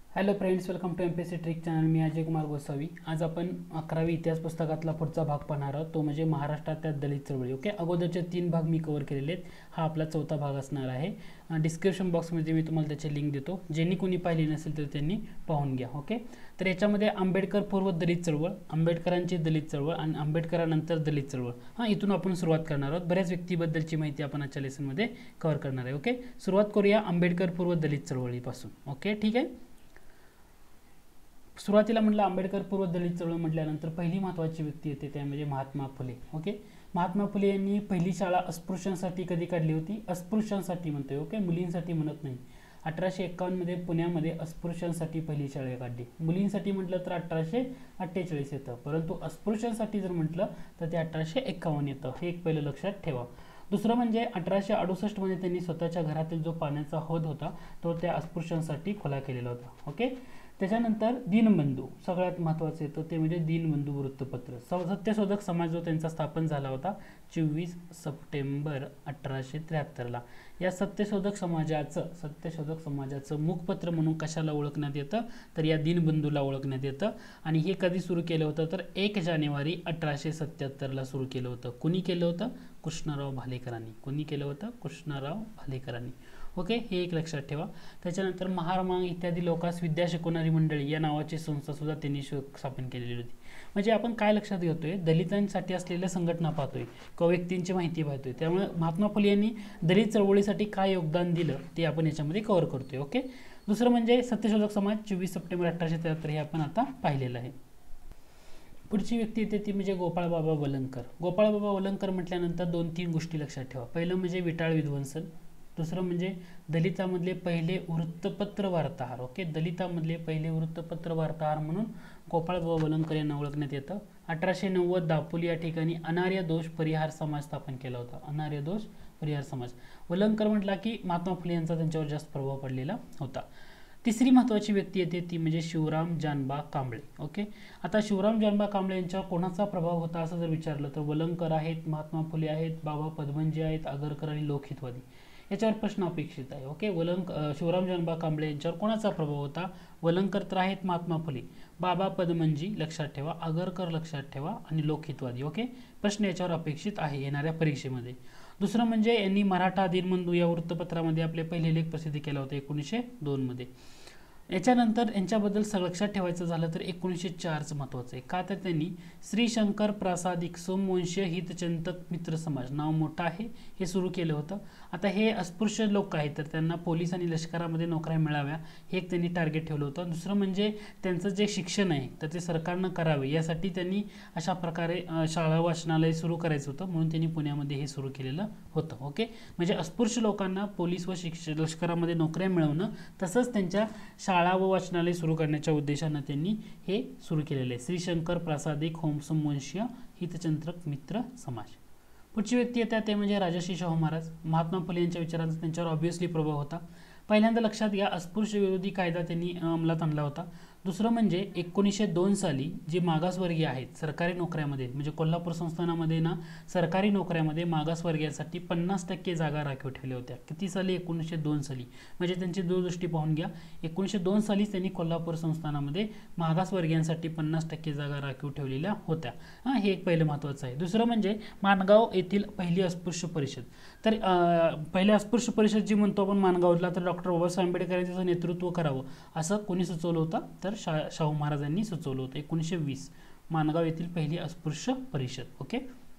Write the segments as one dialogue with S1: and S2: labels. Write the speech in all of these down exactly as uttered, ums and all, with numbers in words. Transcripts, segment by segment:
S1: Hello friends, welcome to M P S C trick channel. मी अजय कुमार गोसावी. आज आपण अकरावी इतिहास पुस्तकातला पुढचा भाग पाहणार आहोत, तो म्हणजे महाराष्ट्रातल्या दलित चळवळी. ओके, अगोदरचे तीन भाग मी कव्हर केलेले आहेत. हा आपला चौथा भाग असणार आहे. डिस्क्रिप्शन बॉक्समध्ये मी तुम्हाला त्याची लिंक देतो, ज्यांनी कोणी पाहिली नसेल तर त्यांनी पाहून घ्या. ओके, तर याच्यामध्ये आंबेडकर पूर्व दलित चळवळ, आंबेडकरांची दलित चळवळ आणि आंबेडकरानंतर दलित चळवळ, हा इथून आपण सुरुवात करणार आहोत. बऱ्याच व्यक्तीबद्दलची माहिती आपण आजच्या लेसनमध्ये कव्हर करणार आहे. ओके, सुरुवात करूया आंबेडकर पूर्व दलित चळवळीपासून. ओके, ठीक आहे. सुरुवातीला म्हटलं आंबेडकर पूर्व दलित चळवळ म्हटल्यानंतर पहिली महत्त्वाची व्यक्ती येते, त्या म्हणजे महात्मा फुले. ओके, महात्मा फुले यांनी पहिली शाळा अस्पृश्यांसाठी कधी काढली होती? अस्पृश्यांसाठी म्हणतोय. ओके, मुलींसाठी म्हणत नाही. अठराशे एक्कावन्न मध्ये पुण्यामध्ये अस्पृश्यांसाठी पहिली शाळा काढली. मुलींसाठी म्हटलं तर अठराशे अठ्ठेचाळीस येतं, परंतु अस्पृश्यांसाठी जर म्हटलं तर ते अठराशे एक्कावन्न येतं. हे एक पहिलं लक्षात ठेवा. दुसरं म्हणजे अठराशे अडुसष्ट मध्ये त्यांनी स्वतःच्या घरातील जो पाण्याचा हौद होता तो त्या अस्पृश्यांसाठी खुला केलेला होता. ओके, त्याच्यानंतर दीनबंधू सगळ्यात महत्त्वाचं येतं, ते म्हणजे दीनबंधू वृत्तपत्र. सत्यशोधक समाज जो त्यांचा स्थापन झाला होता चोवीस सप्टेंबर अठराशे त्र्याहत्तरला. या सत्यशोधक समाजाचं सत्यशोधक समाजाचं मुखपत्र म्हणून कशाला ओळखण्यात येतं? तर या दीनबंधूला ओळखण्यात येतं. आणि हे कधी सुरू केलं होतं? तर एक जानेवारी अठराशे सत्याहत्तरला सुरू केलं होतं. कुणी केलं होतं? कृष्णराव भालेकरांनी. कुणी केलं होतं? कृष्णराव भालेकरांनी. ओके, हे एक लक्षात ठेवा. त्याच्यानंतर महारामांग इत्यादी लोकांस विद्या शिकवणारी मंडळी या नावाची संस्था सुद्धा त्यांनी स्थापन केलेली होती. म्हणजे आपण काय लक्षात घेतोय? दलितांसाठी असलेल्या संघटना पाहतोय किंवा व्यक्तींची माहिती पाहतोय. त्यामुळे महात्मा फुले यांनी दलित चळवळीसाठी काय योगदान दिलं ते आपण याच्यामध्ये कव्हर करतोय. ओके, दुसरं म्हणजे सत्यशोधक समाज चोवीस सप्टेंबर अठराशे त्र्याहत्तर हे आपण आता पाहिलेलं आहे. पुढची व्यक्ती येते ती म्हणजे गोपाळबाबा वलंकर. गोपाळबाबा वलंकर म्हटल्यानंतर दोन तीन गोष्टी लक्षात ठेवा. पहिलं म्हणजे विटाळ विध्वंसन, दुसरं म्हणजे दलितामधले पहिले वृत्तपत्र वार्ताहर. ओके, दलितामधले पहिले वृत्तपत्र वार्ताहर म्हणून गोपाळबाबा वलंकर यांना ओळखण्यात येतं. अठराशे नव्वद दापोली या ठिकाणी अनार्य दोष परिहार समाज स्थापन केला होता. अनार्य दोष परिहार समाज. वलंकर म्हटला की महात्मा फुले यांचा त्यांच्यावर जास्त प्रभाव पडलेला होता. तिसरी महत्त्वाची व्यक्ती येते ती म्हणजे शिवराम जानबा कांबळे. ओके, आता शिवराम जानबा कांबळे यांच्यावर कोणाचा प्रभाव होता असं जर विचारलं तर वलंकर आहेत, महात्मा फुले आहेत, बाबा पदमनजी आहेत, आगरकर आणि लोकहितवादी. याच्यावर प्रश्न अपेक्षित आहे. ओके, वलंक शिवराम जानबा कांबळे यांच्यावर कोणाचा प्रभाव होता? वलंकर तर आहेत, महात्मा फुले, बाबा पदमनजी लक्षात ठेवा, आगरकर लक्षात ठेवा आणि लोकहितवादी. ओके, प्रश्न याच्यावर अपेक्षित आहे येणाऱ्या परीक्षेमध्ये. दुसरं म्हणजे यांनी मराठा दीनबंधू या वृत्तपत्रामध्ये आपले पहिले लेख प्रसिद्ध केला होता एकोणीसशे दोन मध्ये. याच्यानंतर यांच्याबद्दल लक्षात ठेवायचं झालं तर एकोणीसशे चारचं महत्त्वाचं आहे. का तर त्यांनी श्री शंकर प्रासादिक सोमवंशीय हितचिंतक मित्र समाज, नाव मोठं आहे, हे सुरू केलं होतं. आता हे अस्पृश्य लोक आहेत तर त्यांना पोलीस आणि लष्करामध्ये नोकऱ्या मिळाव्या हे एक त्यांनी टार्गेट ठेवलं होतं. दुसरं म्हणजे त्यांचं जे शिक्षण आहे तर ते सरकारनं करावे यासाठी त्यांनी अशा प्रकारे शाळा वाचनालय सुरू करायचं होतं, म्हणून त्यांनी पुण्यामध्ये हे सुरू केलेलं होतं. ओके, म्हणजे अस्पृश्य लोकांना पोलीस व शिक्षण लष्करामध्ये नोकऱ्या मिळवणं तसंच त्यांच्या शाळा व वाचनालय सुरू करण्याच्या उद्देशाने त्यांनी हे सुरू केलेले आहे. श्रीशंकर प्रासादिक होम सोमवंशीय हितचिंतक मित्र समाज. पुढची व्यक्ती येतात ते म्हणजे राजर्षी शाहू महाराज. महात्मा फुले यांच्या विचारांचा त्यांच्यावर ऑब्व्हियसली प्रभाव होता. पहिल्यांदा लक्षात घ्या, अस्पृश्य विरोधी कायदा त्यांनी अंमलात आणला होता. दुसरं म्हणजे एकोणीसशे दोन साली जे मागासवर्गीय आहेत सरकारी नोकऱ्यामध्ये, म्हणजे कोल्हापूर संस्थानामध्ये ना सरकारी नोकऱ्यामध्ये मागासवर्गीयांसाठी पन्नास टक्के जागा राखीव ठेवल्या होत्या. किती साली? एकोणीसशे दोन साली. म्हणजे त्यांची दूरदृष्टी पाहून घ्या. एकोणीसशे दोन सालीच त्यांनी कोल्हापूर संस्थानामध्ये मागासवर्गीयांसाठी पन्नास टक्के जागा राखीव ठेवलेल्या होत्या. हा, हे एक पहिलं महत्त्वाचं आहे. दुसरं म्हणजे माणगाव येथील पहिली अस्पृश्य परिषद. तर पहिल्या अस्पृश्य परिषद जी म्हणतो आपण माणगावला, तर डॉक्टर बाबासाहेब आंबेडकर यांचं नेतृत्व करावं असं कोणी सुचवलं होतं? तर शा शाहू महाराजांनी सुचवलं होतं. एकोणीसशे वीस माणगाव येथील पहिली अस्पृश्य परिषद. ओके,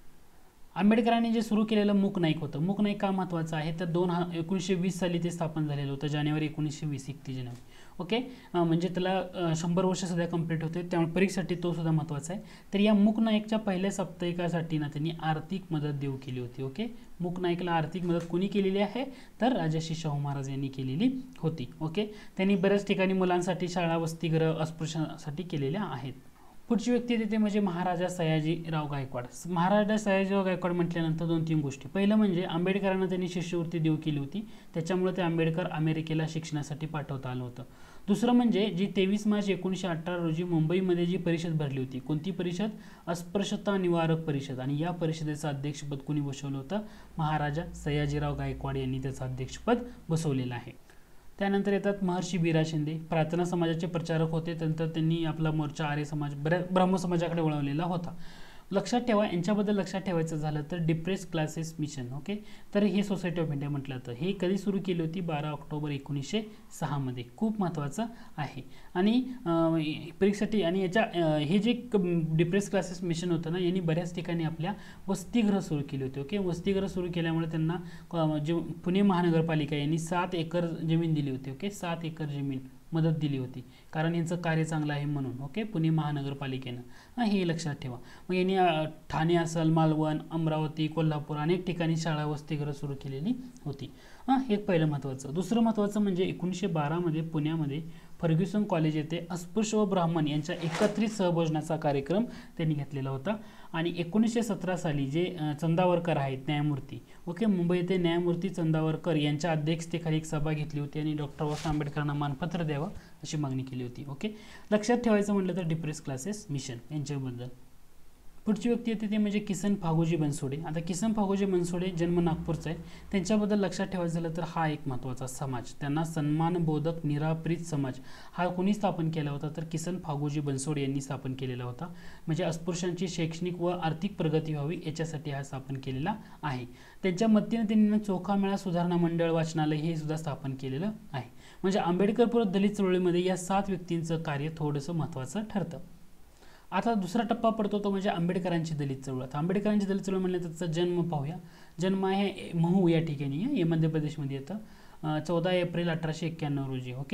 S1: आंबेडकरांनी जे सुरू केलेलं मूक नाईक होतं. मूक नाईक का महत्त्वाचं आहे तर दोन हा एकोणीसशे वीस साली ते स्थापन झालेलं होतं, जानेवारी एकोणीसशे वीस एकतीस जानेवारी. ओके, म्हणजे त्याला शंभर वर्ष सुद्धा कंप्लीट होते, त्यामुळे परीक्षेसाठी तो सुद्धा महत्त्वाचा आहे. तर या मूक नाईकच्या पहिल्या साप्ताहिकासाठी ना त्यांनी आर्थिक मदत देऊ केली होती. ओके, मूक नाईकला आर्थिक मदत कोणी केलेली आहे? तर राजर्षी शाहू महाराज यांनी केलेली होती. ओके, त्यांनी बऱ्याच ठिकाणी मुलांसाठी शाळा वसतिगृह अस्पृश्यांसाठी केलेल्या आहेत. पुढची व्यक्ती येते म्हणजे महाराजा सयाजीराव गायकवाड. महाराजा सयाजीराव गायकवाड म्हटल्यानंतर दोन तीन गोष्टी. पहिलं म्हणजे आंबेडकरांना त्यांनी शिष्यवृत्ती देऊ केली होती, त्याच्यामुळे ते आंबेडकर अमेरिकेला शिक्षणासाठी पाठवता आलं होतं. दुसरं म्हणजे जी तेवीस मार्च एकोणीसशे अठरा रोजी मुंबईमध्ये जी परिषद भरली होती, कोणती परिषद? अस्पृश्यता निवारक परिषद. आणि या परिषदेचं अध्यक्षपद कोणी बसवलं होतं? महाराजा सयाजीराव गायकवाड यांनी त्याचं अध्यक्षपद बसवलेलं आहे. त्यानंतर येतात महर्षी बिरा शिंदे, प्रार्थना समाजाचे प्रचारक होते, नंतर त्यांनी आपला मोर्चा आर्य समाज बऱ्याच ब्राह्मण समाजाकडे वळवलेला होता. लक्षात ठेवा, यांच्याबद्दल लक्षात ठेवायचं झालं तर डिप्रेस क्लासेस मिशन, ओके. तर ही सोसायटी ऑफ इंडिया म्हटलं तर हे कधी सुरू केली होती, बारा ऑक्टोबर एकोणीसशे सहा मध्ये. खूप महत्त्वाचं आहे. आणि परीक्षेसाठी आणि याच्या हे जे डिप्रेस क्लासेस मिशन होतं ना, यांनी बऱ्याच ठिकाणी आपल्या वसतिगृह सुरू केली होती, ओके. वसतिगृह सुरू केल्यामुळे त्यांना जे पुणे महानगरपालिका यांनी सात एकर जमीन दिली होती, ओके. सात एकर जमीन मदत दिली होती, कारण यांचं कार्य चांगलं आहे म्हणून, ओके. पुणे महानगरपालिकेनं, हां, हे लक्षात ठेवा. मग यांनी ठाणे असेल, मालवण, अमरावती, कोल्हापूर अनेक ठिकाणी शाळा वसतिगृह सुरू केलेली होती. हां, हे पहिलं महत्त्वाचं. दुसरं महत्त्वाचं म्हणजे एकोणीसशे बारामध्ये पुण्यामध्ये फर्ग्युसन कॉलेज येथे अस्पृश्य व ब्राह्मण यांच्या एकत्रित सहभोजनाचा कार्यक्रम त्यांनी घेतलेला होता. आणि एकोणीसशे सतरा साली जे चंदावरकर आहेत न्यायमूर्ती, ओके, मुंबई येथे न्यायमूर्ती चंदावरकर यांच्या अध्यक्षतेखाली एक सभा घेतली होती आणि डॉक्टर बाबासाहेब आंबेडकरांना मानपत्र द्यावं अशी मागणी केली होती, ओके. लक्षात ठेवायचं म्हटलं तर डिप्रेस क्लासेस मिशन यांच्याबद्दल. पुढची व्यक्ती येते ते म्हणजे किसन फागोजी बनसोडे. आता किसन फागोजी बनसोडे जन्म नागपूरचा आहे. त्यांच्याबद्दल लक्षात ठेवायचं झालं तर हा एक महत्त्वाचा समाज, त्यांना सन्मानबोधक निराप्रीत समाज हा कोणी स्थापन केला होता, तर किसन फागोजी बनसोडे यांनी स्थापन केलेला होता. म्हणजे अस्पृश्यांची शैक्षणिक व आर्थिक प्रगती व्हावी याच्यासाठी हा स्थापन केलेला आहे. त्यांच्या मतीने त्यांनी चोखा मेळा सुधारणा मंडळ वाचनालय हे सुद्धा स्थापन केलेलं आहे. म्हणजे आंबेडकरपूर दलित चळवळीमध्ये या सात व्यक्तींचं कार्य थोडंसं महत्त्वाचं ठरतं. आता दुसरा टप्पा पडतो तो म्हणजे आंबेडकरांची दलित चळवळ. आंबेडकरांची दलित चळवळ म्हणलं त्याचा जन्म पाहूया. जन्म आहे महू या ठिकाणी, हे मध्य प्रदेशमध्ये येतं. चौदा एप्रिल अठराशे एक्क्याण्णव रोजी, ओके.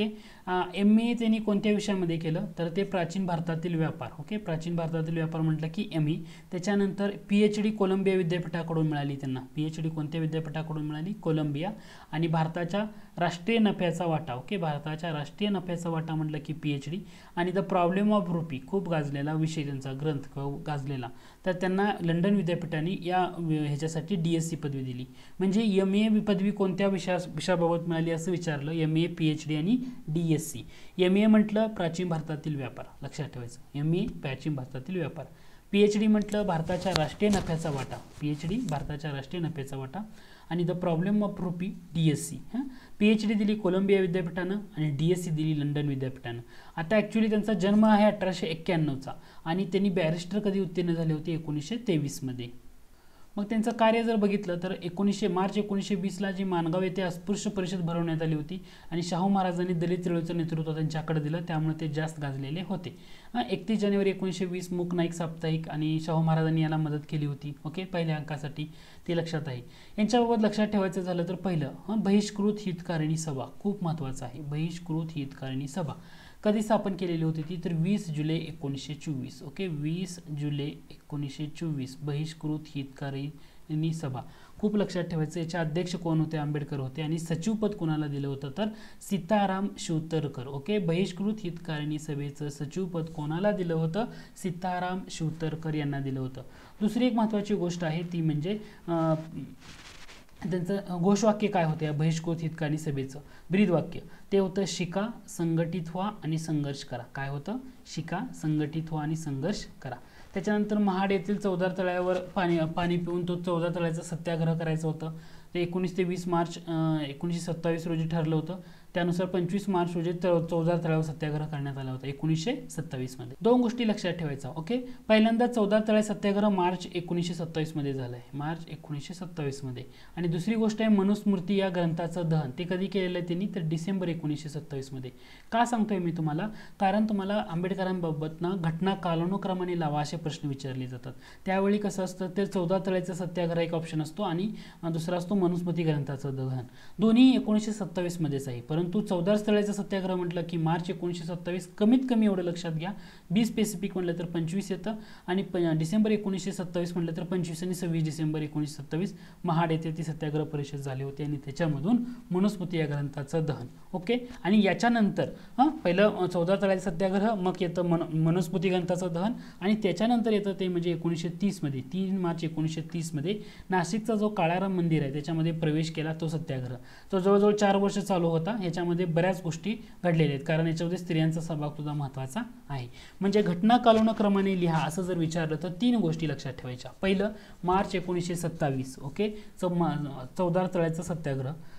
S1: एम ए त्यांनी कोणत्या विषयामध्ये केलं, तर ते प्राचीन भारतातील व्यापार, ओके. प्राचीन भारतातील व्यापार म्हटलं की एम ए. त्याच्यानंतर पी एच डी कोलंबिया विद्यापीठाकडून मिळाली त्यांना. पी एच डी कोणत्या विद्यापीठाकडून मिळाली, कोलंबिया. आणि भारताच्या राष्ट्रीय नफ्याचा वाटा, ओके. भारताच्या राष्ट्रीय नफ्याचा वाटा म्हटलं की पी एच डी. आणि द प्रॉब्लेम ऑफ रुपी खूप गाजलेला विषय त्यांचा, ग्रंथ गाजलेला, तर त्यांना लंडन विद्यापीठाने या ह्याच्यासाठी डी एस सी पदवी दिली. म्हणजे एम ए पदवी कोणत्या विषया विषयाबाबत मिळाली असं विचारलं, M A, P H D आणि D S C. M A म्हटलं प्राचीन भारतातील व्यापार, लक्षात ठेवायचं, एम ए प्राचीन भारतातील व्यापार. पी एच डी म्हटलं भारताच्या राष्ट्रीय नफ्याचा वाटा, पी एच डी भारताच्या राष्ट्रीय नफ्याचा वाटा. आणि the problem of rupee, D S C. हां, पी एच डी दिली कोलंबिया विद्यापीठानं आणि डी एस सी दिली लंडन विद्यापीठानं. आता ॲक्च्युली त्यांचा जन्म आहे अठराशे एक्क्याण्णवचा आणि त्यांनी बॅरिस्टर कधी उत्तीर्ण झाले होते, एकोणीसशे तेवीसमध्ये. मग त्यांचं कार्य जर बघितलं तर एकोणीसशे मार्च एकोणीसशे वीसला जी माणगाव येथे अस्पृश्य परिषद भरवण्यात आली होती आणि शाहू महाराजांनी दलित चळवळीचं नेतृत्व त्यांच्याकडे दिलं, त्यामुळे ते जास्त गाजलेले होते. एकतीस जानेवारी एकोणीसशे वीस मूक नाईक साप्ताहिक आणि शाहू महाराजांनी याला मदत केली होती, ओके, पहिल्या अंकासाठी, ते लक्षात आहे. यांच्याबाबत लक्षात ठेवायचं झालं तर पहिलं बहिष्कृत हितकारिणी सभा खूप महत्त्वाचं आहे. बहिष्कृत हितकारिणी सभा कधी स्थापन केलेली होती ती, तर वीस जुलै एकोणीसशे चोवीस, ओके. वीस जुलै एकोणीसशे चोवीस बहिष्कृत हितकारिणी सभा खूप लक्षात ठेवायचं. याचे अध्यक्ष कोण होते, आंबेडकर होते. आणि सचिवपद कोणाला दिलं होतं, तर सीताराम शिवतरकर, ओके. बहिष्कृत हितकारिणी सभेचं सचिवपद कोणाला दिलं होतं, सीताराम शिवतरकर यांना दिलं होतं. दुसरी एक महत्त्वाची गोष्ट आहे ती म्हणजे त्यांचं घोषवाक्य काय होतं या बहिष्कृत हितकारिणी सभेचं, ब्रीदवाक्य ते होतं शिका, संघटित व्हा आणि संघर्ष करा. काय होतं, शिका, संघटित व्हा आणि संघर्ष करा. त्याच्यानंतर महाड येथील चौदार तळ्यावर पाणी पाणी पिऊन तो चौदार तळ्याचा सत्याग्रह करायचं होतं. ते एकोणीस ते वीस मार्च एकोणीसशे सत्तावीस रोजी ठरलं होतं. त्यानुसार पंचवीस मार्च रोजी चौदार तळ्यावर सत्याग्रह करण्यात आला होता एकोणीसशे सत्तावीस मध्ये. दोन गोष्टी लक्षात ठेवायचा, ओके. पहिल्यांदा चौदार तळ्या सत्याग्रह मार्च एकोणीसशे सत्तावीस मध्ये झालाय, मार्च एकोणीसशे सत्तावीस मध्ये. आणि दुसरी गोष्ट आहे मनुस्मृती या ग्रंथाचं दहन, ते कधी केलेलं आहे त्यांनी, तर डिसेंबर एकोणीसशे सत्तावीस मध्ये. का सांगतोय मी तुम्हाला, कारण तुम्हाला आंबेडकरांबाबत ना घटना कालानुक्रमाने लावा असे प्रश्न विचारले जातात. त्यावेळी कसं असतं, ते चौदार तळ्याचा सत्याग्रह एक ऑप्शन असतो आणि दुसरा असतो मनुस्मृती ग्रंथाचं दहन. दोन्ही एकोणीसशे सत्तावीस मध्येच आहे. परंतु चौदार तळ्याचा सत्याग्रह म्हटलं की मार्च एकोणीसशे सत्तावीस, कमीत कमी एवढं लक्षात घ्या. बी स्पेसिफिक म्हटलं तर पंचवीस येतं आणि डिसेंबर एकोणीसशे सत्तावीस म्हटलं तर पंचवीस आणि सव्वीस डिसेंबर एकोणीसशे सत्तावीस महाड येथे ती सत्याग्रह परिषद झाली होती आणि त्याच्यामधून मनुस्मृती या ग्रंथाचं दहन, ओके. आणि याच्यानंतर हां पहिलं चौदार तळ्याचा सत्याग्रह, मग येतं मन मनुस्मृती ग्रंथाचं दहन आणि त्याच्यानंतर येतं ते म्हणजे एकोणीसशे तीस मध्ये, तीन मार्च एकोणीसशे तीस मध्ये नाशिकचा जो काळाराम मंदिर आहे त्याच्यामध्ये प्रवेश केला तो सत्याग्रह. तो जवळजवळ चार वर्ष चालू होता. ह्याच्यामध्ये बऱ्याच गोष्टी घडलेल्या आहेत, कारण याच्यामध्ये स्त्रियांचा सहभाग सुद्धा महत्त्वाचा आहे. म्हणजे घटना कालानुक्रमाने लिहा असं जर विचारलं तर तीन गोष्टी लक्षात ठेवायच्या. पहिलं मार्च एकोणीसशे सत्तावीस, ओके, चौदार तळ्याचा सत्याग्रह.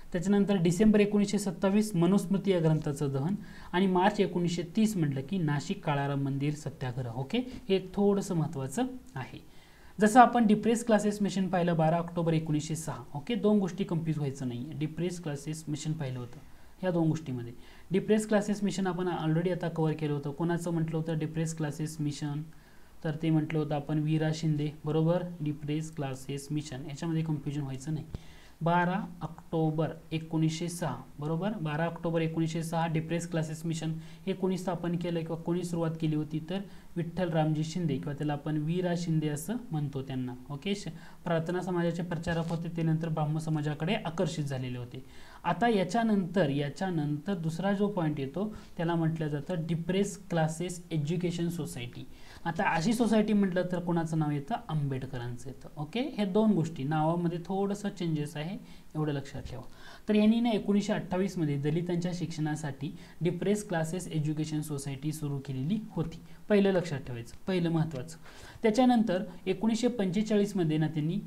S1: त्याच्यानंतर डिसेंबर एकोणीसशे सत्तावीस मनुस्मृती या ग्रंथाचं दहन, आणि मार्च एकोणीसशे तीस म्हटलं की नाशिक काळाराम मंदिर सत्याग्रह. ओके, हे थोडंसं महत्त्वाचं आहे. जसं आपण डिप्रेस क्लासेस मिशन पाहिलं बारा ऑक्टोबर एकोणीसशे सहा. ओके, दोन गोष्टी कन्फ्यूज व्हायचं नाही. डिप्रेस क्लासेस मिशन पाहिलं होतं ह्या दोन गोष्टीमध्ये. डिप्रेस क्लासेस मिशन आपण ऑलरेडी आता कव्हर केलं होतं. कोणाचं म्हटलं होतं डिप्रेस क्लासेस मिशन, तर ते म्हटलं होतं आपण वीरा शिंदे, बरोबर. डिप्रेस क्लासेस मिशन, याच्यामध्ये कन्फ्युजन व्हायचं नाही. बारा ऑक्टोबर एकोणीसशे सहा, बरोबर. बारा ऑक्टोबर एकोणीसशे सहा डिप्रेस क्लासेस मिशन हे कोणी स्थापन केलं किंवा कोणी सुरुवात केली होती, तर विठ्ठल रामजी शिंदे, किंवा त्याला आपण वीरा शिंदे असं म्हणतो त्यांना. ओके, प्रार्थना समाजाचे प्रचारक होते, ते नंतर ब्राह्मण समाजाकडे आकर्षित झालेले होते. आता याच्यानंतर याच्यानंतर दुसरा जो पॉईंट येतो त्याला म्हटलं जातं डिप्रेस क्लासेस एज्युकेशन सोसायटी. आता अशी सोसायटी म्हटलं तर कोणाचं नाव येतं, आंबेडकरांचं येतं. ओके, हे दोन गोष्टी नावामध्ये थोडंसं चेंजेस आहे, एवढं लक्षात ठेवा. तर यांनी ना एकोणीसशे अठ्ठावीस मध्ये दलितांच्या शिक्षणासाठी डिप्रेस क्लासेस एज्युकेशन सोसायटी सुरू केलेली होती. पहिलं लक्षात ठेवायचं, पहिलं महत्त्वाचं. त्याच्यानंतर एकोणीसशे पंचेचाळीस मध्ये ना त्यांनी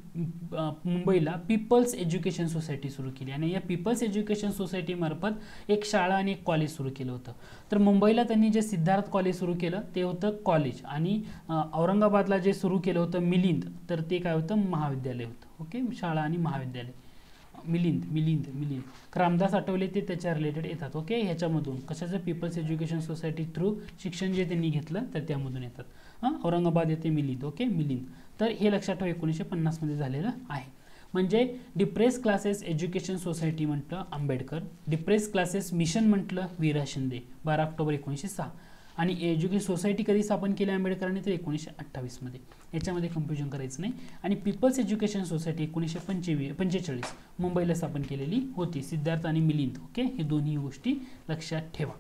S1: मुंबईला पीपल्स एज्युकेशन सोसायटी सुरू केली, आणि या पीपल्स एज्युकेशन सोसायटी मार्फत एक शाळा आणि एक कॉलेज सुरू केलं होतं. तर मुंबईला त्यांनी जे सिद्धार्थ कॉलेज सुरू केलं ते होतं कॉलेज, आणि औरंगाबादला जे सुरू केलं होतं मिलिंद, तर ते काय होतं, महाविद्यालय होतं. ओके, शाळा आणि महाविद्यालय. मिलिंद मिलिंद मिलिंद रामदास आठवले ते त्याच्या रिलेटेड येतात. ओके, ह्याच्यामधून कशाचं, पीपल्स एज्युकेशन सोसायटी थ्रू शिक्षण जे त्यांनी घेतलं तर त्यामधून येतात. हां, औरंगाबाद येते मिलिंद. ओके, मिलिंद. तर हे लक्षात ठेवा, एकोणीसशे पन्नास मध्ये झालेलं आहे. म्हणजे डिप्रेस क्लासेस एज्युकेशन सोसायटी म्हटलं आंबेडकर, डिप्रेस क्लासेस मिशन म्हटलं वीरा शिंदे, बारा ऑक्टोबर एकोणीसशे सहा, आणि एज्युकेशन सोसायटी कधी स्थापन केली आंबेडकरांनी, तर एकोणीसशे अठ्ठावीस मध्ये. याच्यामध्ये कन्फ्युजन करायचं नाही. आणि पीपल्स एज्युकेशन सोसायटी एकोणीसशे पंचवीस पंचेचाळीस मुंबईला स्थापन केलेली होती, सिद्धार्थ आणि मिलिंद. ओके, हे दोन्ही गोष्टी लक्षात ठेवा.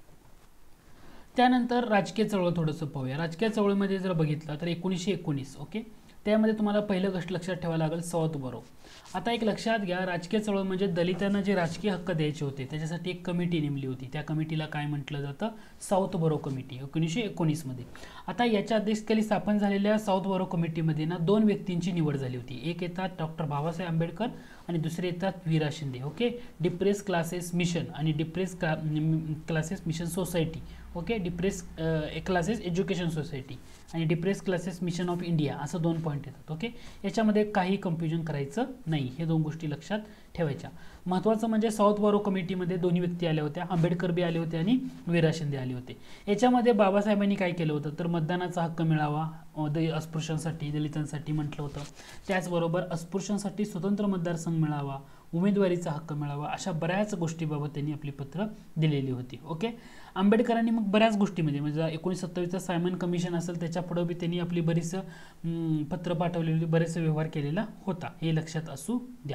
S1: त्यानंतर राजकीय चळवळ थोडंसं पाहूया. राजकीय चळवळीमध्ये जर बघितलं तर एकोणीसशे एकोणीस. ओके, त्यामध्ये तुम्हाला पहिलं गोष्ट लक्षात ठेवावं लागेल, साऊथ बरो. आता एक लक्षात घ्या, राजकीय चळवळ म्हणजे दलितांना जे राजकीय हक्क द्यायचे होते त्याच्यासाठी एक कमिटी नेमली होती. त्या कमिटीला काय म्हटलं जातं, साऊथ बरो कमिटी, एकोणीसशे एकोणीस मध्ये. आता याच्या अध्यक्षतेखाली स्थापन झालेल्या साऊथ बरो कमिटीमध्ये ना दोन व्यक्तींची निवड झाली होती. एक येतात डॉक्टर बाबासाहेब आंबेडकर आणि दुसरे येतात Veera Shinde. Okay, depress classes mission आणि depress classes mission society. Okay, depress classes education society आणि depress classes mission of India, असं दोन पॉईंट येतात. ओके, याच्यामध्ये काही कन्फ्युजन करायचं नाही, हे दोन गोष्टी लक्षात ठेवायच्या. महत्त्वाचं म्हणजे साऊथ बरो कमिटीमध्ये दोन्ही व्यक्ती आल्या होत्या, आंबेडकर बी आले होते आणि वीरा शिंदे आले होते. याच्यामध्ये बाबासाहेबांनी काय केलं होतं, तर मतदानाचा हक्क मिळावा अस्पृश्यांसाठी, दलितांसाठी म्हटलं होतं. त्याचबरोबर अस्पृश्यांसाठी स्वतंत्र मतदारसंघ मिळावा, उमेदवारीचा हक्क मिळावा, अशा बऱ्याच गोष्टीबाबत त्यांनी आपली पत्र दिलेली होती. ओके, आंबेडकरांनी मग बऱ्याच गोष्टीमध्ये म्हणजे एकोणीसशे सत्तावीसचा सायमन कमिशन असेल त्याच्या पुढे बी त्यांनी आपली बरीच पत्र पाठवलेली होती, बरेच व्यवहार केलेला होता, हे लक्षात असू द्या.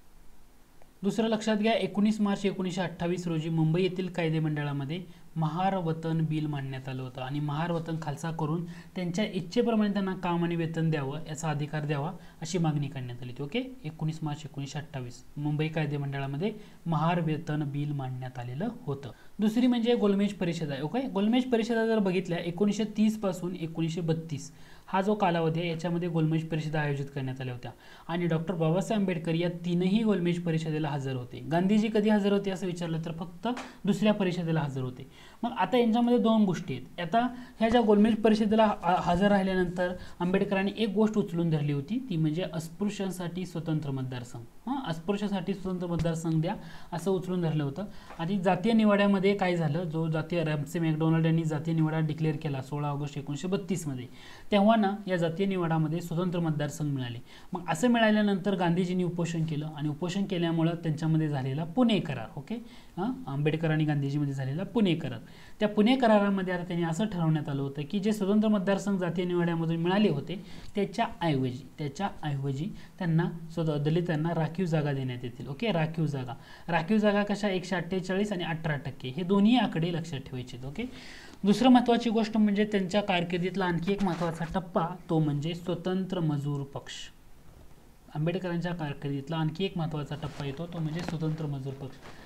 S1: दुसरं लक्षात घ्या, एकोणीस मार्च एकोणीसशे अठ्ठावीस रोजी मुंबई येथील कायदे मंडळामध्ये महार वतन बिल मांडण्यात आलं होतं, आणि महार वतन खालसा करून त्यांच्या इच्छेप्रमाणे त्यांना काम आणि वेतन द्यावं याचा अधिकार द्यावा अशी मागणी करण्यात आली होती. ओके, एकोणीस मार्च एकोणीसशे अठ्ठावीस मुंबई कायदे मंडळामध्ये महार वेतन बिल मांडण्यात आलेलं होतं. दुसरी म्हणजे गोलमेज परिषद आहे. ओके, गोलमेज परिषदा जर बघितल्या एकोणीसशे तीस पासून एकोणीसशे बत्तीस हा जो कालावधी आहे याच्यामध्ये गोलमेज परिषदा आयोजित करण्यात आल्या होत्या, आणि डॉक्टर बाबासाहेब आंबेडकर या तीनही गोलमेज परिषदेला हजर होते. गांधीजी कधी हजर होते असं विचारलं तर फक्त दुसऱ्या परिषदेला हजर होते. मग आता यांच्यामध्ये दोन गोष्टी आहेत. आता ह्या ज्या गोलमेज परिषदेला हजर राहिल्यानंतर आंबेडकरांनी एक गोष्ट उचलून धरली होती, ती म्हणजे अस्पृश्यांसाठी स्वतंत्र मतदारसंघ. हां, अस्पृश्यांसाठी स्वतंत्र मतदारसंघ द्या असं उचलून धरलं होतं. आणि जातीय निवाड्यामध्ये काय झालं, जो जातीय रॅम्से मॅकडोनाल्ड यांनी जातीय निवाडा डिक्लेअर केला सोळा ऑगस्ट एकोणीसशे बत्तीस मध्ये, तेव्हा ना या जातीय निवाडामध्ये स्वतंत्र मतदारसंघ मिळाले. मग असं मिळाल्यानंतर गांधीजींनी उपोषण केलं, आणि उपोषण केल्यामुळं त्यांच्यामध्ये झालेला पुणे करार. ओके, हां, आंबेडकर आणि गांधीजीमध्ये झालेला पुणे करार. त्या पुणे करारामध्ये आता त्यांनी असं ठरवण्यात आलं होतं की जे स्वतंत्र मतदारसंघ जातीय निवाड्यामधून मिळाले होते त्याच्या ऐवजी त्याच्या ऐवजी त्यांना स्वतः दलितांना राखीव जागा देण्यात येतील. ओके, राखीव जागा राखीव जागा कशा, एकशे अठ्ठेचाळीस आणि अठरा टक्के, हे दोन्ही आकडे लक्षात ठेवायचे. ओके, दुसरं महत्त्वाची गोष्ट म्हणजे त्यांच्या कारकिर्दीतला आणखी एक महत्त्वाचा टप्पा, तो म्हणजे स्वतंत्र मजूर पक्ष. आंबेडकरांच्या कारकिर्दीतला आणखी एक महत्त्वाचा टप्पा येतो, तो म्हणजे स्वतंत्र मजूर पक्ष.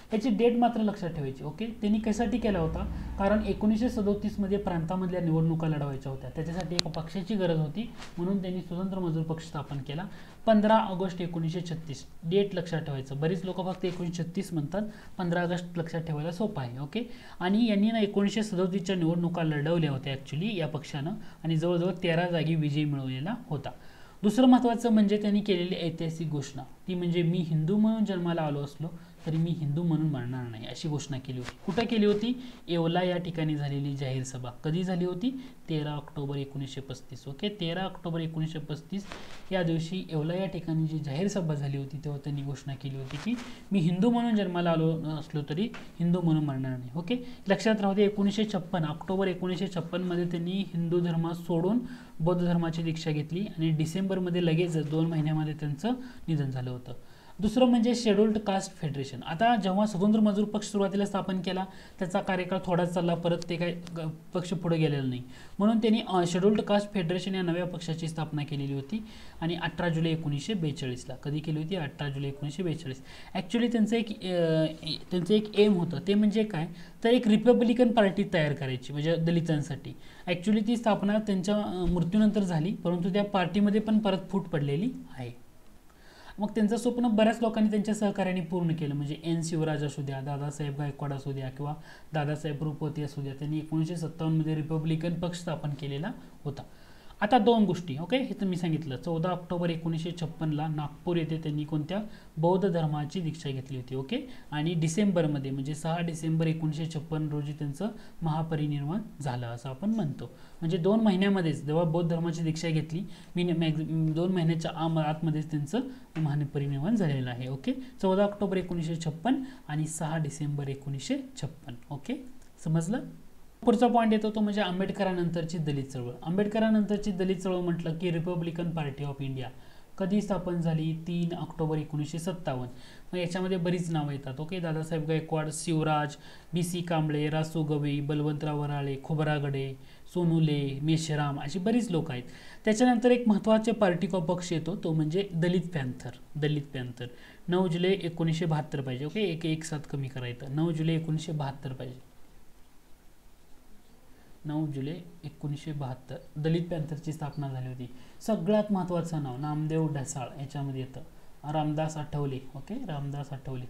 S1: याची डेट मात्र लक्षात ठेवायची. ओके, त्यांनी कशासाठी केला होता, कारण एकोणीसशे सदोतीस मध्ये प्रांतामधल्या निवडणुका लढवायच्या होत्या, त्याच्यासाठी एका पक्षाची गरज होती, म्हणून त्यांनी स्वतंत्र मजूर पक्ष स्थापन केला. पंधरा ऑगस्ट एकोणीसशे छत्तीस डेट लक्षात ठेवायचं. बरीच लोक फक्त एकोणीसशे छत्तीस म्हणतात, पंधरा ऑगस्ट लक्षात ठेवायला सोपं आहे. ओके, आणि यांनी ना एकोणीसशे सदोतीसच्या निवडणुका लढवल्या होत्या ऍक्च्युली या पक्षानं, आणि जवळजवळ तेरा जागी विजय मिळवलेला होता. दुसरं महत्त्वाचं म्हणजे त्यांनी केलेली ऐतिहासिक घोषणा, ती म्हणजे मी हिंदू म्हणून जन्माला आलो असलो तरी मी हिंदू म्हणून मरणार नाही, अशी घोषणा केली होती. कुठं केली होती? येवला या ठिकाणी झालेली जाहीर सभा. कधी झाली होती? तेरा ऑक्टोबर एकोणीसशे पस्तीस. ओके, तेरा ऑक्टोबर एकोणीसशे पस्तीस या दिवशी येवला या ठिकाणी जी जाहीर सभा झाली होती तेव्हा त्यांनी घोषणा केली होती की मी हिंदू म्हणून जन्माला आलो असलो तरी हिंदू म्हणून मरणार नाही. ओके, लक्षात राहू दे, एकोणीसशे छप्पन ऑक्टोबर एकोणीसशे छप्पन मध्ये त्यांनी हिंदू धर्म सोडून बौद्ध धर्माची दीक्षा घेतली आणि डिसेंबरमध्ये लगेच दोन महिन्यामध्ये त्यांचं निधन झालं होतं. दुसरं म्हणजे शेड्युल्ड कास्ट फेडरेशन. आता जेव्हा स्वतंत्र मजूर पक्ष सुरुवातीला स्थापन केला त्याचा कार्यकाळ थोडाच चालला, परत ते काय पक्ष पुढे गेलेला नाही, म्हणून त्यांनी शेड्युल्ड कास्ट फेडरेशन या नव्या पक्षाची स्थापना केलेली होती आणि अठरा जुलै एकोणीसशे बेचाळीसला. कधी केली होती? अठरा जुलै एकोणीसशे बेचाळीस. ॲक्च्युली त्यांचं एक त्यांचं एक एम होतं, ते म्हणजे काय, तर एक रिपब्लिकन पार्टी तयार करायची म्हणजे दलितांसाठी. ॲक्च्युली ती स्थापना त्यांच्या मृत्यूनंतर झाली, परंतु त्या पार्टीमध्ये पण परत फूट पडलेली आहे. मग त्यांचं स्वप्न बऱ्याच लोकांनी त्यांच्या सहकार्याने पूर्ण केलं, म्हणजे एन शिवराज असू द्या, दादासाहेब गायकवाड असू द्या किंवा दादासाहेब रुपवते असू द्या, त्यांनी एकोणीसशे सत्तावन्न मध्ये रिपब्लिकन पक्ष स्थापन केलेला होता. आता दोन गोष्टी, ओके, हे तर मी सांगितलं. चौदा ऑक्टोबर एकोणीसशे छप्पनला नागपूर येथे त्यांनी कोणत्या बौद्ध धर्माची दीक्षा घेतली होती. ओके, आणि डिसेंबरमध्ये म्हणजे सहा डिसेंबर एकोणीसशे छप्पन रोजी त्यांचं महापरिनिर्वाण झालं असं आपण म्हणतो. म्हणजे दोन महिन्यामध्येच जेव्हा बौद्ध धर्माची दीक्षा घेतली मी दोन महिन्याच्या आम आतमध्येच त्यांचं महापरिनिर्वाण झालेलं आहे. ओके, चौदा ऑक्टोबर एकोणीसशे छप्पन आणि सहा डिसेंबर एकोणीसशे छप्पन. ओके, समजलं. पुढचा पॉईंट येतो तो म्हणजे आंबेडकरांनंतरची दलित चळवळ. आंबेडकरांनंतरची दलित चळवळ म्हटलं की रिपब्लिकन पार्टी ऑफ इंडिया कधी स्थापन झाली? तीन ऑक्टोबर एकोणीसशे सत्तावन्न. मग याच्यामध्ये बरीच नावं येतात. Okay, Dadasaheb Gaikwad, Shivraj, B C Kamble, Rasu Gavai, Balwantrao Varale, Khobragade, Sonule, Meshram अशी बरीच लोक आहेत. त्याच्यानंतर एक महत्त्वाचे पार्टी का पक्ष येतो तो म्हणजे दलित पॅन्थर. दलित पॅन्थर नऊ जुलै एकोणीसशे बहात्तर पाहिजे. ओके, एक एक सात कमी करायचं, नऊ जुलै एकोणीसशे बहात्तर पाहिजे. नऊ जुलै एकोणीसशे बहात्तर दलित पॅन्थरची स्थापना झाली होती. सगळ्यात महत्त्वाचं नाव नामदेव ढसाळ याच्यामध्ये येतं, रामदास आठवले. ओके, रामदास आठवले,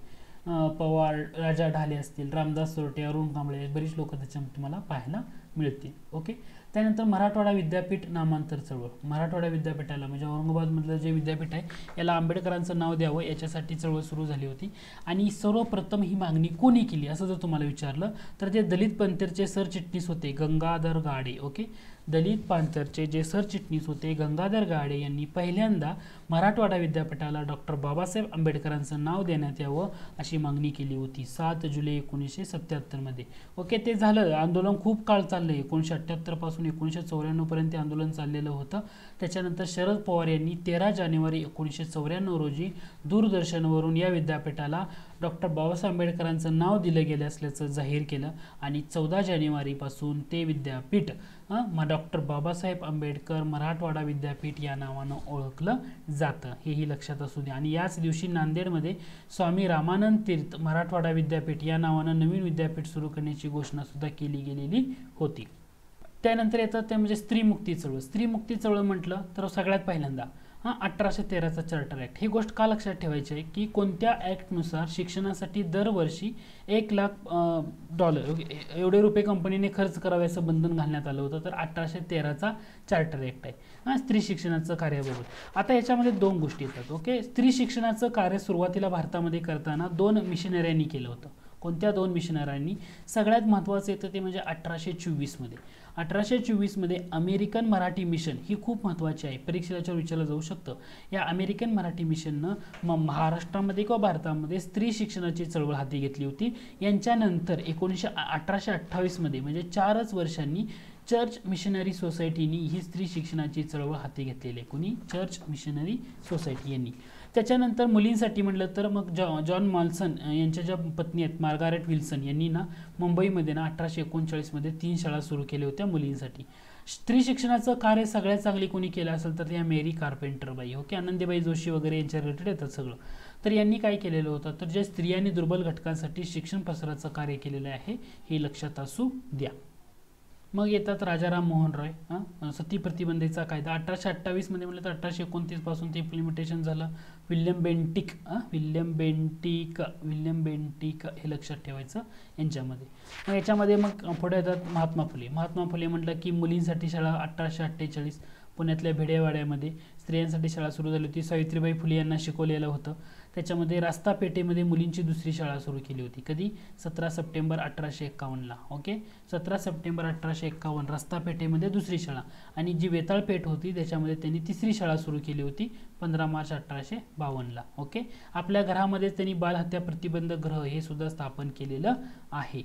S1: पवार, राजा ढाले असतील, रामदास सोरटे, अरुण कांबळे, बरीच लोक त्याच्यामध्ये तुम्हाला पाहायला मिळतील. ओके, त्यानंतर मराठवाडा विद्यापीठ नामांतर चळवळ. मराठवाडा विद्यापीठाला म्हणजे औरंगाबादमधलं जे विद्यापीठ आहे याला आंबेडकरांचं नाव द्यावं याच्यासाठी चळवळ सुरू झाली होती. आणि सर्वप्रथम ही मागणी कोणी केली असं जर तुम्हाला विचारलं तर ते दलित पॅन्थरचे सरचिटणीस होते गंगाधर गाडे. ओके, दलित पॅन्थरचे जे सरचिटणीस होते गंगाधर गाडे यांनी पहिल्यांदा मराठवाडा विद्यापीठाला डॉक्टर बाबासाहेब आंबेडकरांचं नाव देण्यात यावं अशी मागणी केली होती सात जुलै एकोणीसशे सत्त्याहत्तर मध्ये. ओके, ते झालं. आंदोलन खूप काळ चाललंय, एकोणीसशे अठ्ठ्याहत्तर पासून एकोणीसशे चौऱ्याण्णव पर्यंत आंदोलन चाललेलं होतं. त्याच्यानंतर शरद पवार यांनी तेरा जानेवारी एकोणीसशे चौऱ्याण्णव रोजी दूरदर्शनवरून या विद्यापीठाला डॉक्टर बाबासाहेब आंबेडकरांचं नाव दिलं गेलं असल्याचं जाहीर केलं आणि चौदा जानेवारी पासून ते विद्यापीठ डॉक्टर बाबासाहेब आंबेडकर मराठवाडा विद्यापीठ या नावानं ओळखलं जातं, हेही लक्षात असू द्या. आणि याच दिवशी नांदेडमध्ये स्वामी रामानंद तीर्थ मराठवाडा विद्यापीठ या नावानं नवीन विद्यापीठ सुरू करण्याची घोषणा सुद्धा केली गेलेली होती. त्यानंतर येतं ते म्हणजे स्त्री मुक्ती चळवळ. स्त्री मुक्ती चळवळ म्हटलं तर सगळ्यात पहिल्यांदा हा अठराशे तेराचा चार्टर ऍक्ट. ही गोष्ट का लक्षात ठेवायची आहे की कोणत्या ऍक्टनुसार शिक्षणासाठी दरवर्षी एक लाख डॉलर एवढे रुपये कंपनीने खर्च करावे असं बंधन घालण्यात आलं होतं, तर अठराशे तेराचा चार्टर ऍक्ट आहे हा स्त्री शिक्षणाचं कार्याबाबत. आता याच्यामध्ये दोन गोष्टी येतात. ओके, स्त्री शिक्षणाचं कार्य सुरुवातीला भारतामध्ये करताना दोन मिशनऱ्यांनी केलं होतं. कोणत्या दोन मिशनऱ्यांनी? सगळ्यात महत्त्वाचं येतं ते म्हणजे अठराशे चोवीस मध्ये. अठराशे चोवीस मध्ये अमेरिकन मराठी मिशन ही खूप महत्त्वाची आहे, परीक्षेला विचारलं जाऊ शकतं. या अमेरिकन मराठी मिशननं महाराष्ट्रामध्ये किंवा भारतामध्ये स्त्री शिक्षणाची चळवळ हाती घेतली होती. यांच्यानंतर एकोणीसशे अठराशे अठ्ठावीस मध्ये म्हणजे चारच वर्षांनी चर्च मिशनरी सोसायटीनी ही स्त्री शिक्षणाची चळवळ हाती घेतलेली आहे. कोणी? चर्च मिशनरी सोसायटी यांनी. त्याच्यानंतर मुलींसाठी म्हटलं तर मग जॉ जॉन मॉल्सन यांच्या ज्या पत्नी आहेत मार्गारेट विल्सन यांनी ना मुंबईमध्ये ना अठराशे एकोणचाळीस मध्ये तीन शाळा सुरू केल्या होत्या मुलींसाठी. स्त्री शिक्षणाचं कार्य सगळ्यात चांगली कोणी केलं असेल तर त्या मेरी कार्पेंटर बाई. ओके, आनंदीबाई जोशी वगैरे यांच्या रिलेटेड येतात सगळं. तर यांनी काय केलेलं होतं, तर जे स्त्रिया आणि दुर्बल घटकांसाठी शिक्षण प्रसाराचं कार्य केलेलं आहे हे लक्षात असू द्या. मग येतात राजाराम मोहन रॉय. हां, सती प्रतिबंधीचा कायदा अठराशे अठ्ठावीस मध्ये म्हणलं तर अठराशे एकोणतीस पासून ते इम्प्लिमेंटेशन झालं. William Bentinck William Bentinck William Bentinck हे लक्षात ठेवायचं यांच्यामध्ये. मग याच्यामध्ये मग पुढे येतात महात्मा फुले. महात्मा फुले म्हटलं की मुलींसाठी शाळा अठराशे अठ्ठेचाळीस पुण्यातल्या भेडेवाड्यामध्ये स्त्रियांसाठी शाळा सुरू झाली होती. सावित्रीबाई फुले यांना शिकवलेलं होतं. त्याच्यामध्ये रास्ता पेठेमध्ये मुलींची दुसरी शाळा सुरू केली होती. कधी? सतरा सप्टेंबर अठराशे एक्कावन्नला. ओके, सतरा सप्टेंबर अठराशे एक्कावन्न रास्ता पेठेमध्ये दुसरी शाळा. आणि जी वेताळ पेठ होती त्याच्यामध्ये त्यांनी तिसरी शाळा सुरू केली होती पंधरा मार्च अठराशे बावन्नला. ओके, आपल्या घरामध्ये त्यांनी बालहत्या प्रतिबंध गृह हे सुद्धा स्थापन केलेलं आहे.